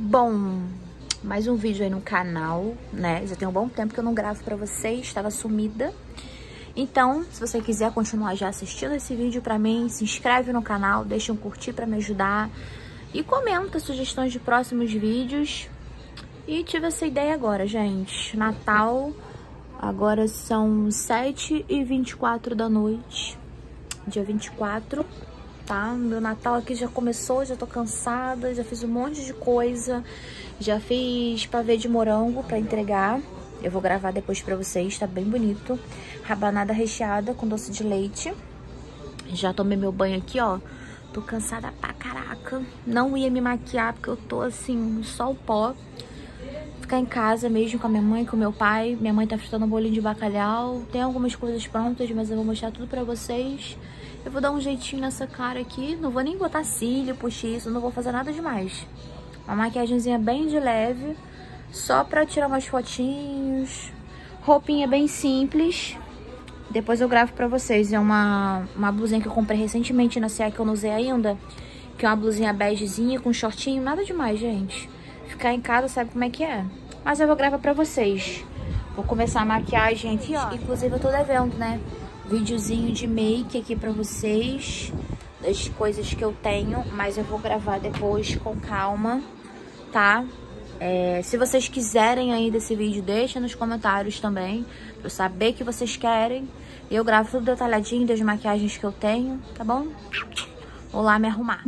Bom, mais um vídeo aí no canal, né? Já tem um bom tempo que eu não gravo pra vocês, estava sumida. Então, se você quiser continuar já assistindo esse vídeo pra mim, se inscreve no canal, deixa um curtir pra me ajudar e comenta sugestões de próximos vídeos. E tive essa ideia agora, gente. Natal, agora são 7h24 da noite, dia 24, tá? Meu Natal aqui já começou, já tô cansada, já fiz um monte de coisa. Já fiz pavê de morango pra entregar. Eu vou gravar depois pra vocês, tá bem bonito. Rabanada recheada com doce de leite. Já tomei meu banho aqui, ó. Tô cansada pra caraca. Não ia me maquiar porque eu tô assim, só o pó. Ficar em casa mesmo com a minha mãe, com o meu pai. Minha mãe tá fritando um bolinho de bacalhau. Tem algumas coisas prontas, mas eu vou mostrar tudo pra vocês. Eu vou dar um jeitinho nessa cara aqui. Não vou nem botar cílio, postiço, não vou fazer nada demais. Uma maquiagemzinha bem de leve, só pra tirar umas fotinhos. Roupinha bem simples. Depois eu gravo pra vocês. É uma blusinha que eu comprei recentemente na C&A que eu não usei ainda. Que é uma blusinha begezinha com shortinho. Nada demais, gente. Ficar em casa sabe como é que é. Mas eu vou gravar pra vocês. Vou começar a maquiagem aqui, ó. Inclusive eu tô devendo, né? Videozinho de make aqui pra vocês. Das coisas que eu tenho. Mas eu vou gravar depois com calma, tá? Se vocês quiserem ainda esse vídeo, deixa nos comentários também, pra eu saber que vocês querem. Eu gravo tudo detalhadinho das maquiagens que eu tenho, tá bom? Vou lá me arrumar.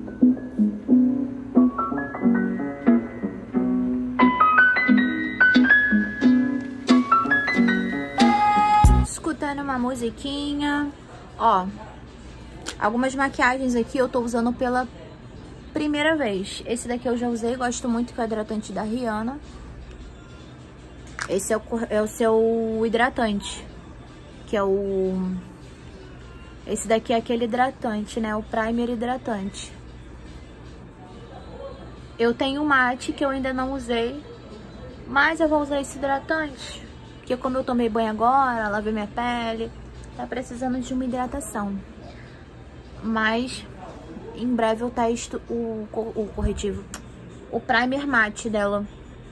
Escutando uma musiquinha. Ó, algumas maquiagens aqui eu tô usando pela primeira vez. Esse daqui eu já usei, gosto muito, que é o hidratante da Rihanna. Esse é o seu hidratante, que é o... Esse daqui é aquele hidratante, né? O primer hidratante. Eu tenho um mate que eu ainda não usei, mas eu vou usar esse hidratante, porque como eu tomei banho agora, lavei minha pele, tá precisando de uma hidratação. Mas em breve eu testo o corretivo, o primer mate dela.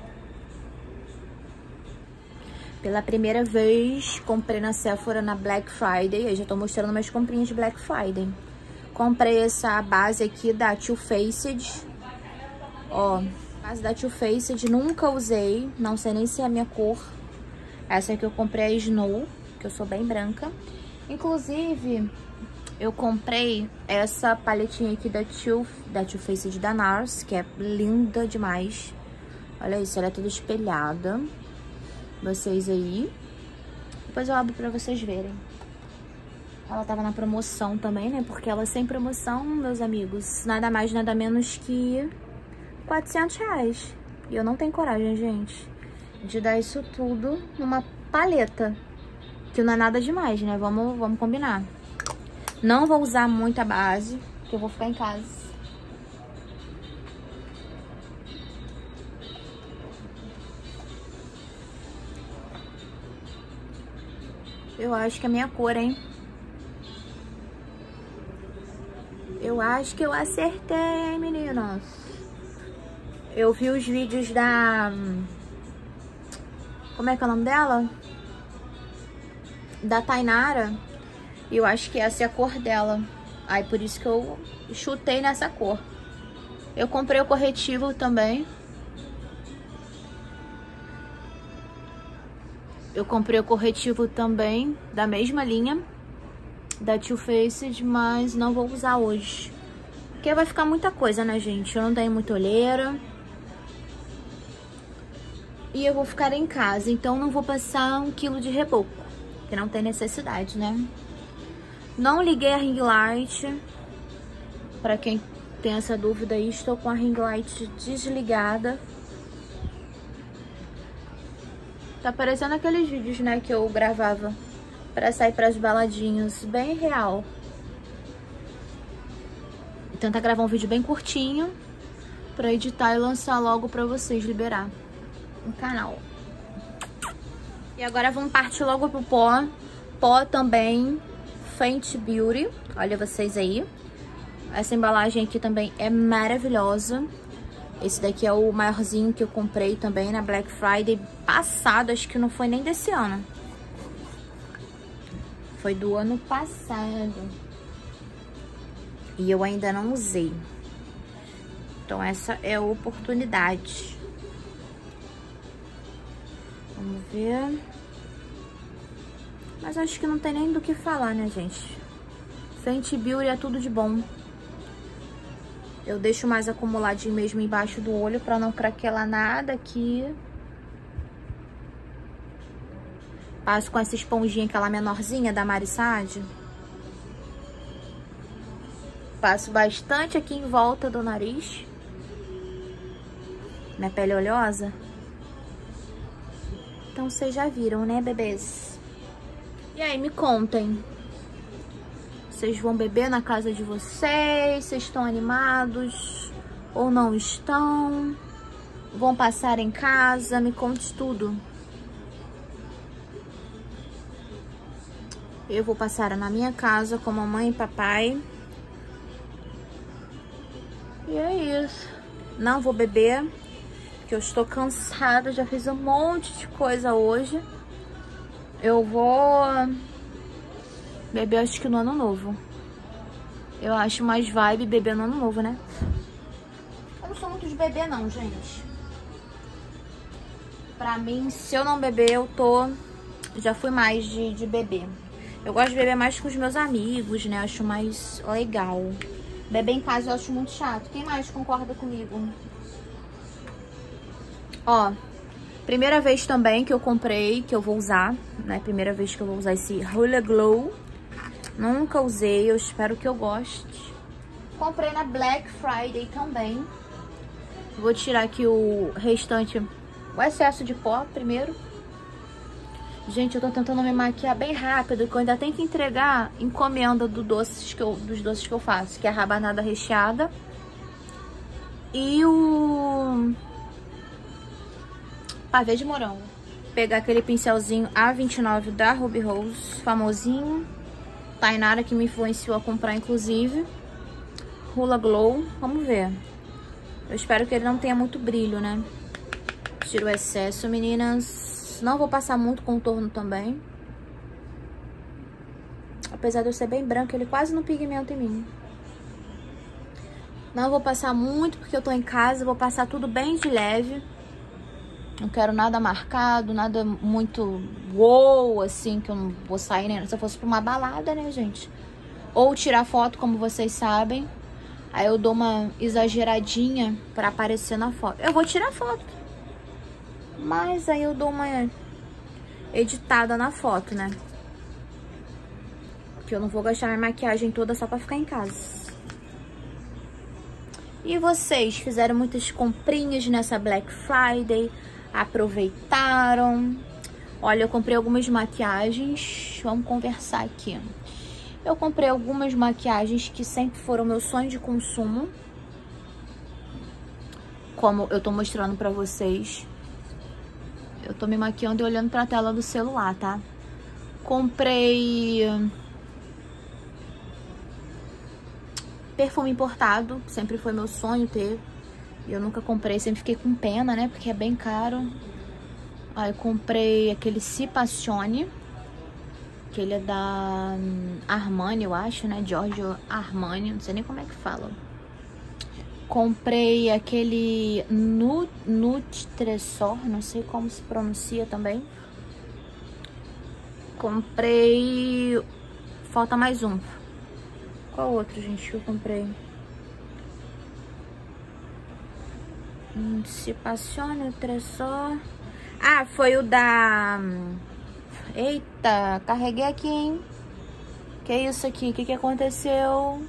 Pela primeira vez, comprei na Sephora na Black Friday. Eu já tô mostrando minhas comprinhas de Black Friday. Comprei essa base aqui da Too Faced. Ó, base da Too Faced, nunca usei. Não sei nem se é a minha cor. Essa aqui eu comprei a Snow, que eu sou bem branca. Inclusive, eu comprei essa paletinha aqui da Too Faced da NARS, que é linda demais. Olha isso, ela é toda espelhada. Vocês aí. Depois eu abro pra vocês verem. Ela tava na promoção também, né? Porque ela sem promoção, meus amigos, nada mais, nada menos que R$400. E eu não tenho coragem, gente, de dar isso tudo numa paleta, que não é nada demais, né? Vamos combinar. Não vou usar muita base, porque eu vou ficar em casa. Eu acho que é a minha cor, hein? Eu acho que eu acertei, meninas. Eu vi os vídeos da... Como é que é o nome dela? Da Tainara. E eu acho que essa é a cor dela. Aí por isso que eu chutei nessa cor. Eu comprei o corretivo também. Eu comprei o corretivo também, da mesma linha, da Too Faced, mas não vou usar hoje. Porque vai ficar muita coisa, né, gente? Eu não tenho muita olheira. E eu vou ficar em casa, então não vou passar 1 quilo de reboco, que não tem necessidade, né? Não liguei a ring light. Pra quem tem essa dúvida aí, estou com a ring light desligada. Tá parecendo aqueles vídeos, né, que eu gravava pra sair pras baladinhas, bem real. Vou tentar gravar um vídeo bem curtinho pra editar e lançar logo pra vocês, liberar no canal. E agora vamos partir logo pro pó. Pó também, Fenty Beauty, olha vocês aí. Essa embalagem aqui também é maravilhosa. Esse daqui é o maiorzinho que eu comprei também na Black Friday passado. Acho que não foi nem desse ano. Foi do ano passado. E eu ainda não usei. Então essa é a oportunidade. Vamos ver. Mas acho que não tem nem do que falar, né, gente? Fenty Beauty é tudo de bom. Eu deixo mais acumuladinho mesmo embaixo do olho pra não craquelar nada aqui. Passo com essa esponjinha, aquela menorzinha da Marissade. Passo bastante aqui em volta do nariz. Minha pele oleosa. Então vocês já viram, né, bebês? E aí, me contem. Vocês vão beber na casa de vocês? Vocês estão animados ou não estão? Vão passar em casa? Me conte tudo. Eu vou passar na minha casa com mamãe e papai. E é isso. Não vou beber, porque eu estou cansada. Já fiz um monte de coisa hoje. Eu vou beber, acho que no ano novo. Eu acho mais vibe beber no ano novo, né? Eu não sou muito de beber não, gente. Pra mim, se eu não beber, eu tô... Já fui mais de beber. Eu gosto de beber mais com os meus amigos, né? Acho mais legal. Beber em casa eu acho muito chato. Quem mais concorda comigo? Ó, primeira vez também que eu comprei, que eu vou usar, né? Primeira vez que eu vou usar esse Hoola Glow. Nunca usei, eu espero que eu goste. Comprei na Black Friday também. Vou tirar aqui o restante, o excesso de pó primeiro. Gente, eu tô tentando me maquiar bem rápido, que eu ainda tenho que entregar encomenda dos doces que eu faço, que é a rabanada recheada e o pavê de morango. Pegar aquele pincelzinho A29 da Ruby Rose, famosinho. Tainara que me influenciou a comprar, inclusive. Hoola Glow, vamos ver. Eu espero que ele não tenha muito brilho, né? Tiro o excesso, meninas. Não vou passar muito contorno também. Apesar de eu ser bem branca, ele quase não pigmenta em mim. Não vou passar muito porque eu tô em casa. Vou passar tudo bem de leve. Não quero nada marcado, nada muito uou, assim, que eu não vou sair, né? Se eu fosse pra uma balada, né, gente? Ou tirar foto, como vocês sabem. Aí eu dou uma exageradinha pra aparecer na foto. Eu vou tirar foto. Mas aí eu dou uma editada na foto, né? Porque eu não vou gastar minha maquiagem toda só pra ficar em casa. E vocês fizeram muitas comprinhas nessa Black Friday? Aproveitaram? Olha, eu comprei algumas maquiagens. Vamos conversar aqui. Eu comprei algumas maquiagens que sempre foram meu sonho de consumo. Como eu tô mostrando pra vocês. Eu tô me maquiando e olhando pra tela do celular, tá? Comprei perfume importado. Sempre foi meu sonho ter. Eu nunca comprei, sempre fiquei com pena, né? Porque é bem caro. Aí eu comprei aquele Si Passione, que ele é da Armani, eu acho, né? Giorgio Armani, não sei nem como é que fala. Comprei aquele Nude Tresor, não sei como se pronuncia também. Comprei... Falta mais um. Qual outro, gente, que eu comprei? Se Passione, o Tresor. Ah, foi o da... Eita, carreguei aqui, hein? Que isso aqui? O que aconteceu?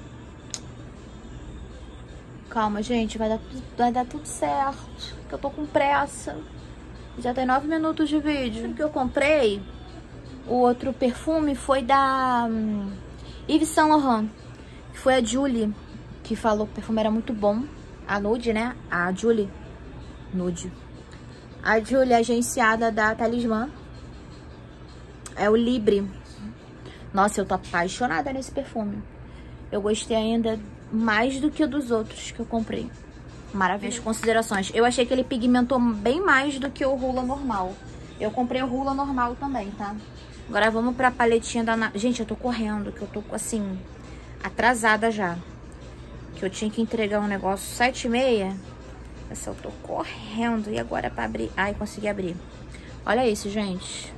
Calma, gente, vai dar tudo certo. Que eu tô com pressa. Já tem 9 minutos de vídeo. O que eu comprei, o outro perfume foi da Yves Saint Laurent. Foi a Julie que falou que o perfume era muito bom. A Nude, né? A Julie. Nude. A Julie, agenciada da Talismã. É o Libre. Nossa, eu tô apaixonada nesse perfume. Eu gostei ainda mais do que dos outros que eu comprei. Maravilha. Minhas considerações. Eu achei que ele pigmentou bem mais do que o Hoola normal. Eu comprei o Hoola normal também, tá? Agora vamos pra paletinha da... Gente, eu tô correndo, que eu tô, assim, atrasada já. Que eu tinha que entregar um negócio 7h30. Essa eu tô correndo. E agora pra abrir? Ai, consegui abrir. Olha isso, gente.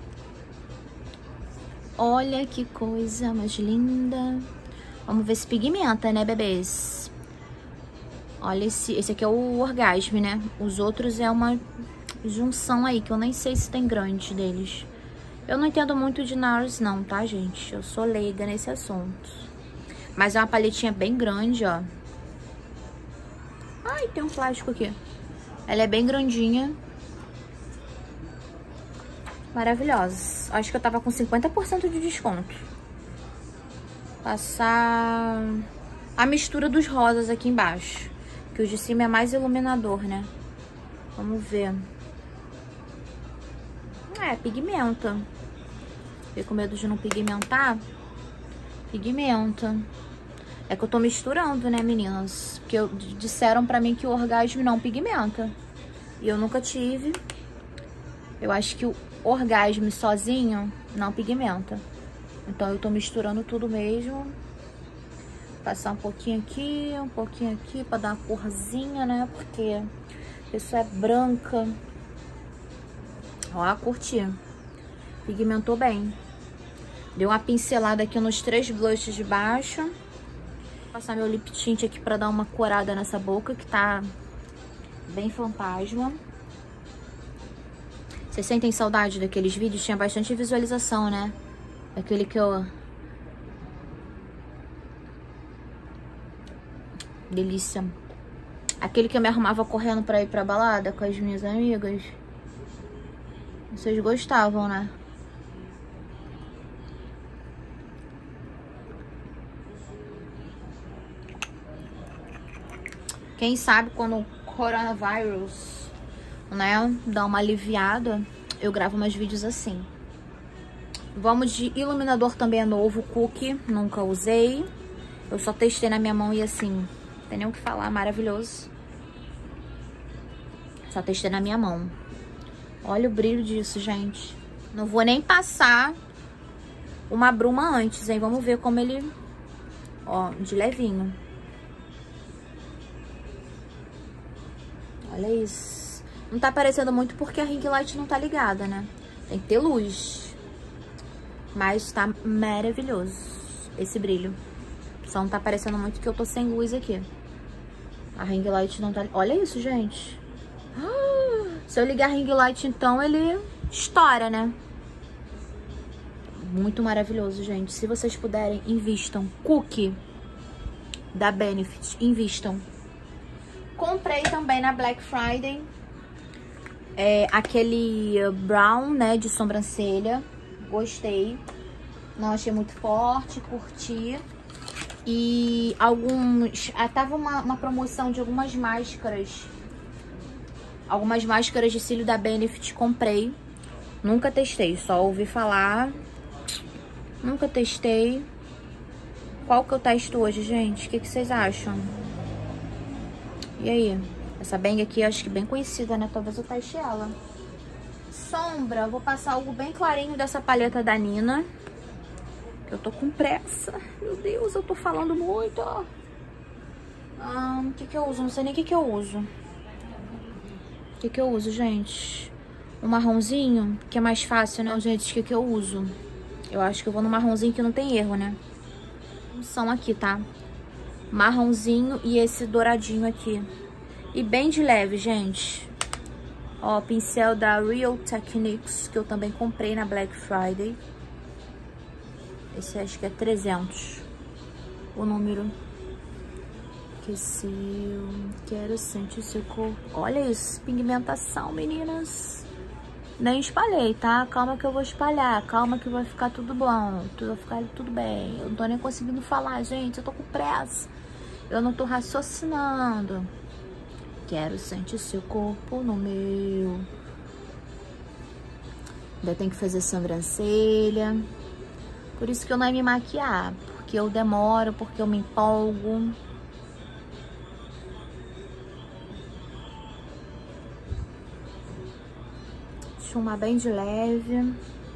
Olha que coisa mais linda. Vamos ver se pigmenta, né, bebês? Olha esse aqui é o Orgasme, né? Os outros é uma junção aí, que eu nem sei se tem grande deles. Eu não entendo muito de NARS não, tá, gente? Eu sou leiga nesse assunto. Mas é uma paletinha bem grande, ó. Ai, tem um plástico aqui. Ela é bem grandinha. Maravilhosa. Acho que eu tava com 50% de desconto. Passar a mistura dos rosas aqui embaixo. Que o de cima é mais iluminador, né? Vamos ver. É, pigmenta. Fiquei com medo de não pigmentar. Pigmenta. É que eu tô misturando, né, meninas? Porque disseram pra mim que o Orgasme não pigmenta. E eu nunca tive. Eu acho que o Orgasme sozinho não pigmenta. Então eu tô misturando tudo mesmo. Passar um pouquinho aqui pra dar uma corzinha, né? Porque a pessoa é branca. Ó, curti. Pigmentou bem. Deu uma pincelada aqui nos 3 blushes de baixo. Vou passar meu lip tint aqui pra dar uma corada nessa boca, que tá bem fantasma. Vocês sentem saudade daqueles vídeos? Tinha bastante visualização, né? Aquele que eu... Delícia. Aquele que eu me arrumava correndo pra ir pra balada com as minhas amigas. Vocês gostavam, né? Quem sabe quando o coronavírus, né, dá uma aliviada, eu gravo mais vídeos assim. Vamos de iluminador também é novo, Cookie. Nunca usei. Eu só testei na minha mão e assim, não tem nem o que falar, maravilhoso. Só testei na minha mão. Olha o brilho disso, gente. Não vou nem passar uma bruma antes, hein? Vamos ver como ele... Ó, de levinho. Olha isso. Não tá aparecendo muito porque a ring light não tá ligada, né? Tem que ter luz. Mas tá maravilhoso esse brilho. Só não tá aparecendo muito que eu tô sem luz aqui. A ring light não tá... Olha isso, gente. Se eu ligar a ring light, então, ele estoura, né? Muito maravilhoso, gente. Se vocês puderem, invistam. Cookie da Benefit, invistam. Comprei também na Black Friday aquele brown, né, de sobrancelha. Gostei. Não achei muito forte, curti. E alguns... tava uma promoção de algumas máscaras. Algumas máscaras de cílio da Benefit, comprei. Nunca testei, só ouvi falar. Nunca testei. Qual que eu testo hoje, gente? O que vocês acham? E aí? Essa bang aqui, acho que bem conhecida, né? Talvez eu teste ela. Sombra, vou passar algo bem clarinho dessa paleta da Nina. Eu tô com pressa. Meu Deus, eu tô falando muito. O que eu uso? Não sei nem o que eu uso. O que eu uso, gente? Um marronzinho, que é mais fácil, né? Gente, o que eu uso? Eu acho que eu vou no marronzinho que não tem erro, né? São aqui, tá? Marronzinho e esse douradinho aqui. E bem de leve, gente. Ó, pincel da Real Techniques, que eu também comprei na Black Friday. Esse acho que é 300. O número. Que se eu quero sentir seu corpo. Olha isso, pigmentação, meninas. Nem espalhei, tá? Calma que eu vou espalhar. Calma que vai ficar tudo bom. Vai ficar tudo bem. Eu não tô nem conseguindo falar, gente. Eu tô com pressa. Eu não tô raciocinando. Quero sentir seu corpo no meu. Ainda tem que fazer sobrancelha. Por isso que eu não ia me maquiar. Porque eu demoro, porque eu me empolgo. embaixo, uma bem de leve.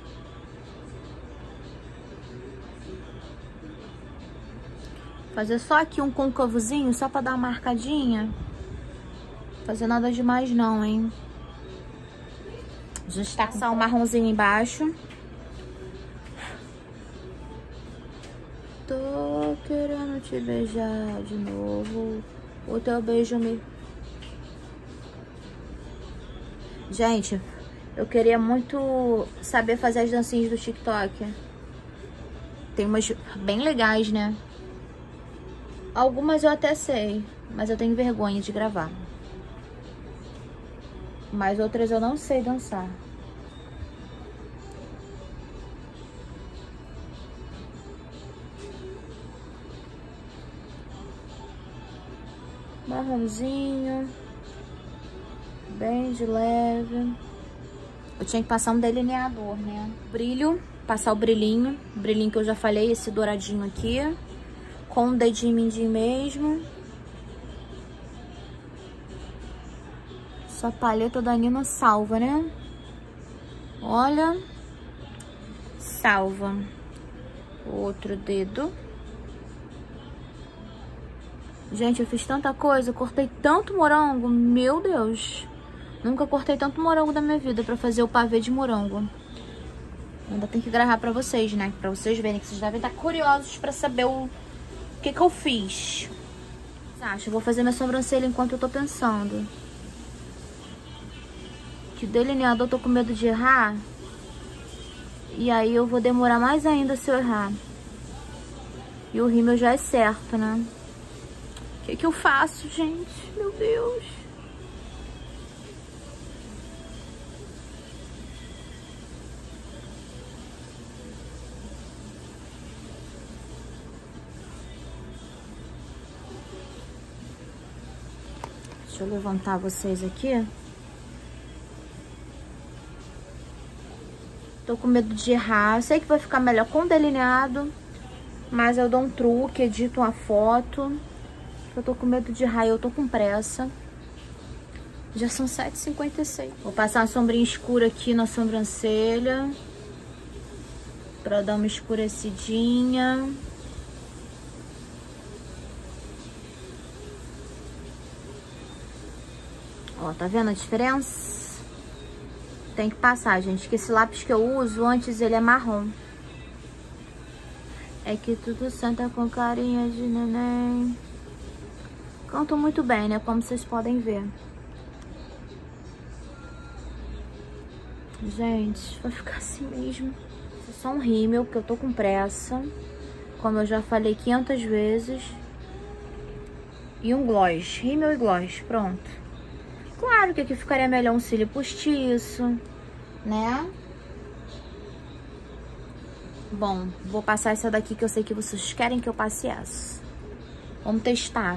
Fazer só aqui um côncavozinho, só pra dar uma marcadinha. Fazer nada demais não, hein? A gente tá com um marronzinho embaixo. Tô querendo te beijar de novo. O teu beijo me... Gente, eu queria muito saber fazer as dancinhas do TikTok. Tem umas bem legais, né? Algumas eu até sei, mas eu tenho vergonha de gravar. Mas outras eu não sei dançar. Marronzinho. Bem de leve. Eu tinha que passar um delineador, né? Brilho. Passar o brilhinho. O brilhinho que eu já falei, esse douradinho aqui. Com o dedinho mindinho mesmo. Essa paleta da Nina salva, né? Olha. Salva. Outro dedo. Gente, eu fiz tanta coisa. Eu cortei tanto morango. Meu Deus. Nunca cortei tanto morango da minha vida pra fazer o pavê de morango. Ainda tem que gravar pra vocês, né? Pra vocês verem, que vocês devem estar curiosos pra saber o que eu fiz. Acho, eu vou fazer minha sobrancelha enquanto eu tô pensando. Que delineador eu tô com medo de errar. E aí eu vou demorar mais ainda se eu errar. E o rímel já é certo, né? O que eu faço, gente? Meu Deus. Deixa eu levantar vocês aqui. Tô com medo de errar. Eu sei que vai ficar melhor com delineado, mas eu dou um truque, edito uma foto. Eu tô com medo de errar e eu tô com pressa. Já são 7h56. Vou passar uma sombrinha escura aqui na sobrancelha, pra dar uma escurecidinha. Ó, tá vendo a diferença? Tem que passar, gente, que esse lápis que eu uso, antes ele é marrom. É que tudo senta com carinha de neném. Canto muito bem, né? Como vocês podem ver. Gente, vai ficar assim mesmo. É só um rímel, porque eu tô com pressa. Como eu já falei 500 vezes. E um gloss. Rímel e gloss. Pronto. Claro que aqui ficaria melhor um cílio postiço, né? Bom, vou passar essa daqui que eu sei que vocês querem que eu passe essa. Vamos testar.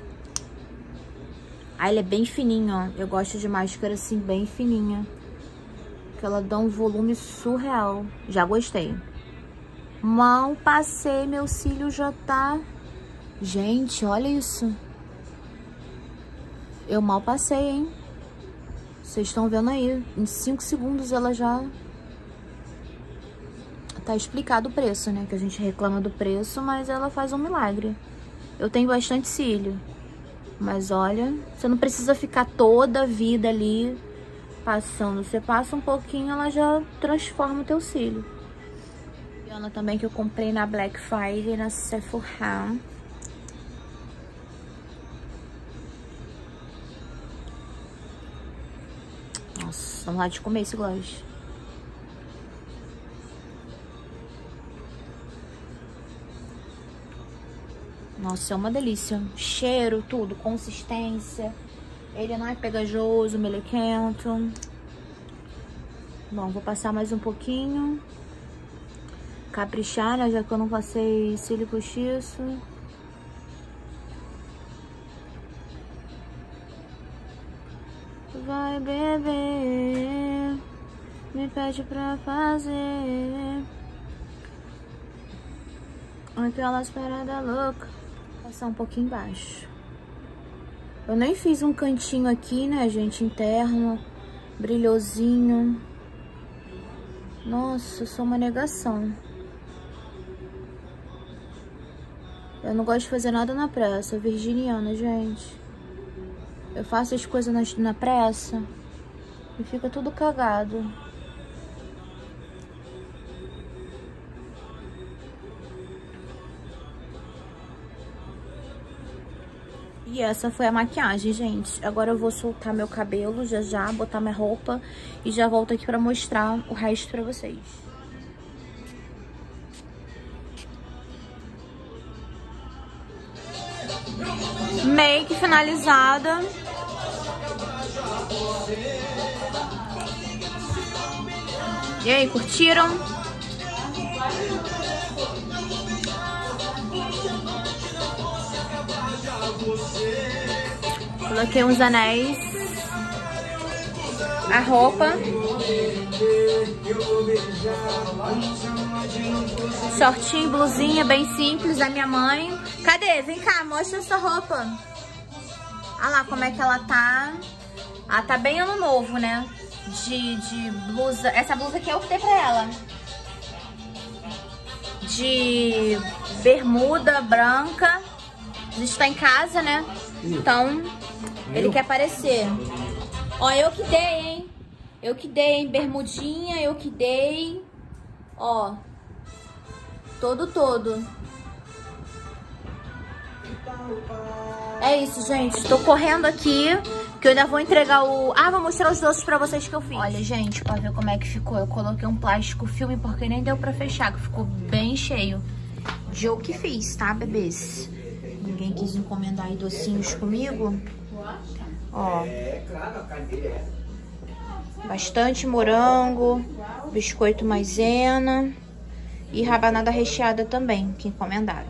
Ah, ele é bem fininho, ó. Eu gosto de máscara assim, bem fininha. Que ela dá um volume surreal. Já gostei. Mal passei, meu cílio já tá... Gente, olha isso. Eu mal passei, hein? Vocês estão vendo aí. Em 5 segundos ela já... Tá explicado o preço, né? Que a gente reclama do preço, mas ela faz um milagre. Eu tenho bastante cílio. Mas olha, você não precisa ficar toda a vida ali passando. Você passa um pouquinho, ela já transforma o teu cílio. E Ana também que eu comprei na Black Friday, na Sephora. Nossa, vamos lá de comer esse gloss. Nossa, é uma delícia. Cheiro, tudo, consistência. Ele não é pegajoso, melequento. Bom, vou passar mais um pouquinho. Caprichar, né? Já que eu não passei cílio postiço. Vai beber, me pede pra fazer aquelas paradas loucas. Passar um pouquinho embaixo. Eu nem fiz um cantinho aqui, né, gente, interno, brilhosinho. Nossa, eu sou uma negação. Eu não gosto de fazer nada na pressa. Eu sou virginiana, gente. Eu faço as coisas na pressa e fica tudo cagado. E essa foi a maquiagem, gente. Agora eu vou soltar meu cabelo já, botar minha roupa e já volto aqui pra mostrar o resto pra vocês. Make finalizada. E aí, curtiram? Coloquei uns anéis. A roupa. Shortinho, blusinha, bem simples da minha mãe. Cadê? Vem cá, mostra essa roupa. Olha lá como é que ela tá. Ela tá bem ano novo, né? De blusa. Essa blusa aqui eu optei pra ela. De bermuda branca. A gente tá em casa, né? Então, ele quer aparecer. Ó, eu que dei, hein? Eu que dei, hein? Bermudinha, eu que dei. Ó. Todo. É isso, gente. Tô correndo aqui, que eu ainda vou entregar o... Ah, vou mostrar os doces pra vocês que eu fiz. Olha, gente, pra ver como é que ficou. Eu coloquei um plástico filme porque nem deu pra fechar, que ficou bem cheio. Eu que fiz, tá, bebês? Ninguém quis encomendar aí docinhos comigo. Ó. Bastante morango, biscoito maisena e rabanada recheada também, que encomendaram.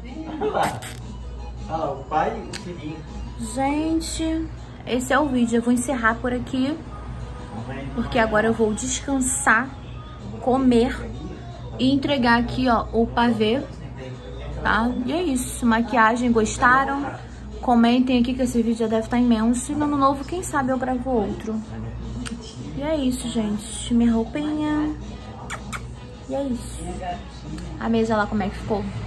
O pai e o filhinho. Gente, esse é o vídeo. Eu vou encerrar por aqui, porque agora eu vou descansar, comer e entregar aqui, ó, o pavê, tá? E é isso. Maquiagem, gostaram? Comentem aqui que esse vídeo já deve estar imenso. E no ano novo, quem sabe eu gravo outro. E é isso, gente. Minha roupinha. E é isso. A mesa lá, como é que ficou?